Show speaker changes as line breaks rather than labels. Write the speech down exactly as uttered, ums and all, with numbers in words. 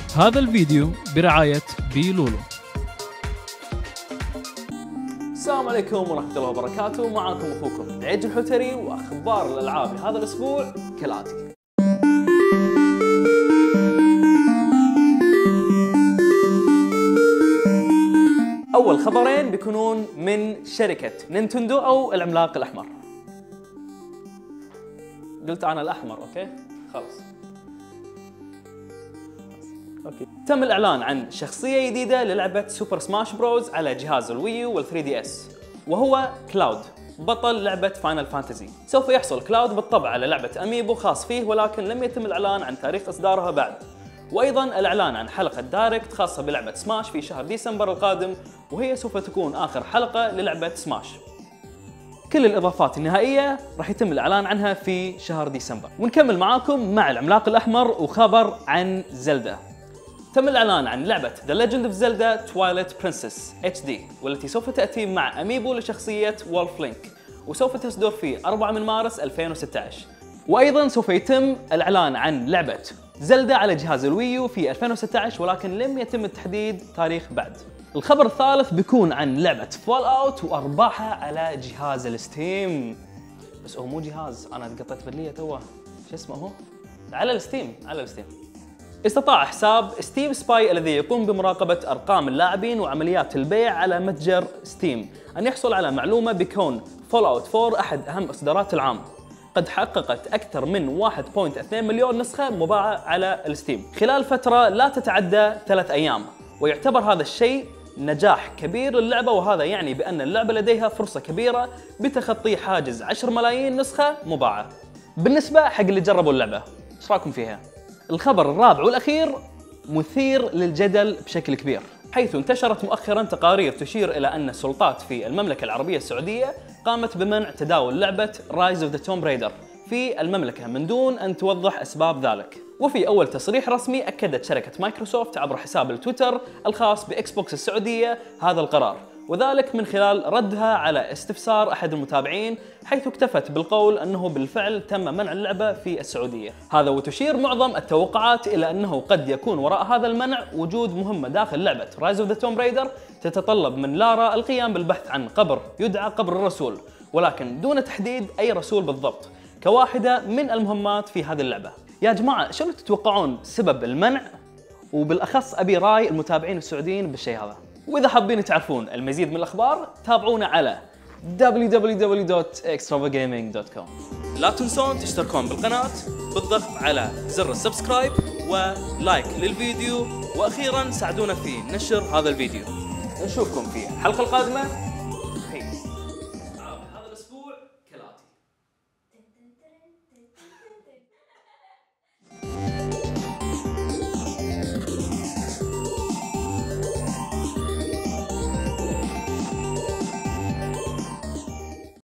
هذا الفيديو برعاية بي لولو.
السلام عليكم ورحمة الله وبركاته، معكم أخوكم عيد الحوتري وأخبار الألعاب هذا الأسبوع كالآتي. أول خبرين بيكونون من شركة نينتندو أو العملاق الأحمر. قلت أنا الأحمر، أوكي؟ خلاص. أوكي. تم الإعلان عن شخصية جديدة للعبة سوبر سماش بروز على جهاز الويو والثري دي اس، وهو كلاود، بطل لعبة فاينل فانتزي. سوف يحصل كلاود بالطبع على لعبة أميبو خاص فيه، ولكن لم يتم الإعلان عن تاريخ إصدارها بعد. وأيضاً الإعلان عن حلقة دايركت خاصة بلعبة سماش في شهر ديسمبر القادم، وهي سوف تكون آخر حلقة للعبة سماش. كل الإضافات النهائية راح يتم الإعلان عنها في شهر ديسمبر. ونكمل معاكم مع العملاق الأحمر وخبر عن زلدا. تم الإعلان عن لعبة The Legend of Zelda Twilight Princess اتش دي، والتي سوف تأتي مع أميبو لشخصية وولف لينك، وسوف تصدر في أربعة من مارس ألفين وستة عشر. وأيضاً سوف يتم الإعلان عن لعبة زلدا على جهاز الويو في ألفين وستة عشر، ولكن لم يتم تحديد تاريخ بعد. الخبر الثالث بيكون عن لعبة فول اوت وأرباحها على جهاز الستيم. بس هو مو جهاز، أنا قطيت بدلية توه، شو اسمه هو؟ على الستيم، على الستيم. استطاع حساب ستيم سباي الذي يقوم بمراقبة أرقام اللاعبين وعمليات البيع على متجر ستيم أن يحصل على معلومة بكون فول اوت فور أحد أهم إصدارات العام، قد حققت أكثر من واحد فاصلة اثنين مليون نسخة مباعة على الستيم خلال فترة لا تتعدى ثلاث أيام، ويعتبر هذا الشيء نجاح كبير للعبة، وهذا يعني بأن اللعبة لديها فرصة كبيرة بتخطي حاجز عشرة ملايين نسخة مباعة. بالنسبة حق اللي جربوا اللعبة، ايش رايكم فيها؟ الخبر الرابع والأخير مثير للجدل بشكل كبير، حيث انتشرت مؤخرا تقارير تشير إلى أن السلطات في المملكة العربية السعودية قامت بمنع تداول لعبة رايز اوف ذا توم رايدر في المملكة من دون أن توضح أسباب ذلك. وفي أول تصريح رسمي أكدت شركة مايكروسوفت عبر حساب التويتر الخاص بإكس بوكس السعودية هذا القرار، وذلك من خلال ردها على استفسار أحد المتابعين، حيث اكتفت بالقول أنه بالفعل تم منع اللعبة في السعودية. هذا وتشير معظم التوقعات إلى أنه قد يكون وراء هذا المنع وجود مهمة داخل لعبة رايز اوف ذا توم رايدر تتطلب من لارا القيام بالبحث عن قبر يدعى قبر الرسول، ولكن دون تحديد أي رسول بالضبط، كواحدة من المهمات في هذه اللعبة. يا جماعة شنو تتوقعون سبب المنع؟ وبالأخص أبي رأي المتابعين السعوديين بالشيء هذا. وإذا حابين تعرفون المزيد من الأخبار تابعونا على دبليو دبليو دبليو دوت اكسترافا جيمينج دوت كوم. لا تنسون تشتركون بالقناة بالضغط على زر السبسكرايب ولايك للفيديو، وأخيرا ساعدونا في نشر هذا الفيديو. نشوفكم في الحلقة القادمة.